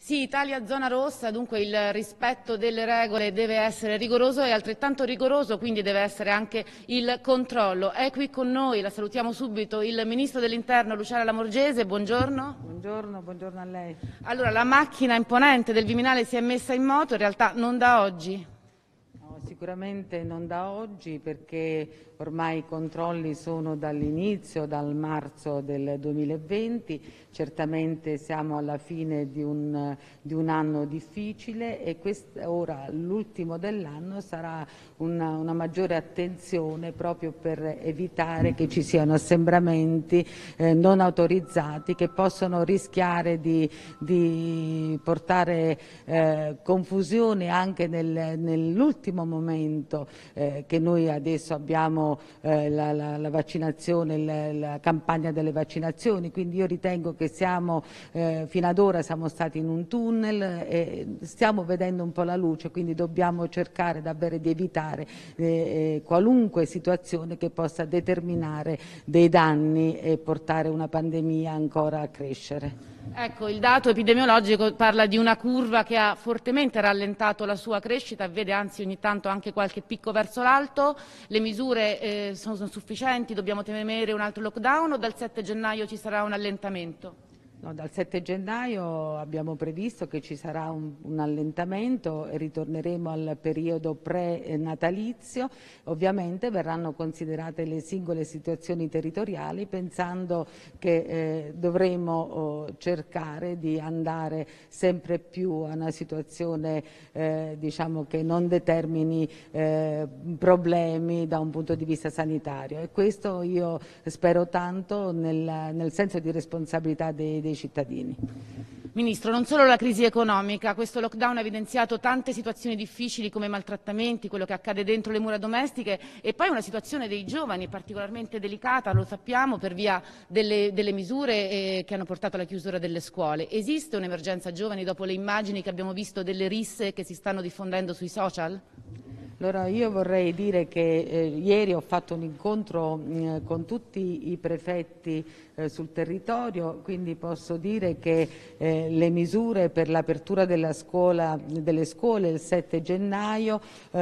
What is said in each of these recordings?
Sì, Italia zona rossa, dunque il rispetto delle regole deve essere rigoroso e altrettanto rigoroso quindi deve essere anche il controllo. È qui con noi, la salutiamo subito, il Ministro dell'Interno Luciana Lamorgese, buongiorno. Buongiorno a lei. Allora, la macchina imponente del Viminale si è messa in moto, in realtà non da oggi. No, sicuramente non da oggi perché ormai i controlli sono dall'inizio, dal marzo del 2020, certamente siamo alla fine di un anno difficile e ora l'ultimo dell'anno sarà una maggiore attenzione proprio per evitare che ci siano assembramenti non autorizzati che possono rischiare di portare confusione anche nell'ultimo momento che noi adesso abbiamo la vaccinazione, la campagna delle vaccinazioni, quindi io ritengo che fino ad ora siamo stati in un tunnel e stiamo vedendo un po' la luce, quindi dobbiamo cercare davvero di evitare qualunque situazione che possa determinare dei danni e portare una pandemia ancora a crescere. Ecco, il dato epidemiologico parla di una curva che ha fortemente rallentato la sua crescita e vede anzi ogni tanto anche qualche picco verso l'alto. Le misure sono sufficienti? Dobbiamo temere un altro lockdown o dal 7 gennaio ci sarà un allentamento? No, dal 7 gennaio abbiamo previsto che ci sarà un allentamento e ritorneremo al periodo pre-natalizio. Ovviamente verranno considerate le singole situazioni territoriali pensando che dovremo cercare di andare sempre più a una situazione diciamo che non determini problemi da un punto di vista sanitario e questo io spero tanto nel senso di responsabilità dei cittadini. Ministro, non solo la crisi economica, questo lockdown ha evidenziato tante situazioni difficili come maltrattamenti, quello che accade dentro le mura domestiche e poi una situazione dei giovani particolarmente delicata, lo sappiamo, per via delle misure che hanno portato alla chiusura delle scuole. Esiste un'emergenza giovani dopo le immagini che abbiamo visto delle risse che si stanno diffondendo sui social? Allora io vorrei dire che ieri ho fatto un incontro con tutti i prefetti sul territorio, quindi posso dire che le misure per l'apertura delle scuole il 7 gennaio,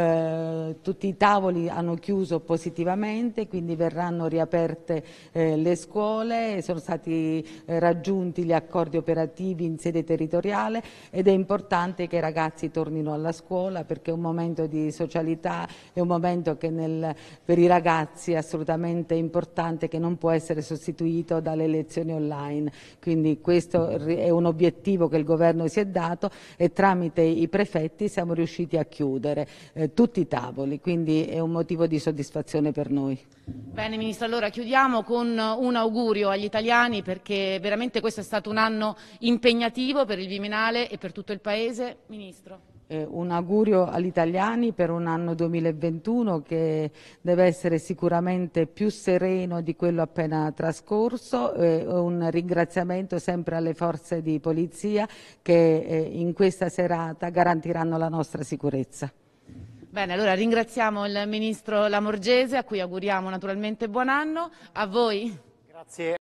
tutti i tavoli hanno chiuso positivamente, quindi verranno riaperte le scuole, sono stati raggiunti gli accordi operativi in sede territoriale ed è importante che i ragazzi tornino alla scuola perché è un momento di socialità, è un momento che per i ragazzi è assolutamente importante, che non può essere sostituito dalle lezioni online, quindi questo è un obiettivo che il governo si è dato e tramite i prefetti siamo riusciti a chiudere tutti i tavoli, quindi è un motivo di soddisfazione per noi. Bene Ministro, allora chiudiamo con un augurio agli italiani perché veramente questo è stato un anno impegnativo per il Viminale e per tutto il Paese. Ministro. Un augurio agli italiani per un anno 2021 che deve essere sicuramente più sereno di quello appena trascorso, un ringraziamento sempre alle forze di polizia che in questa serata garantiranno la nostra sicurezza. Bene, allora ringraziamo il Ministro Lamorgese a cui auguriamo naturalmente buon anno. A voi. Grazie.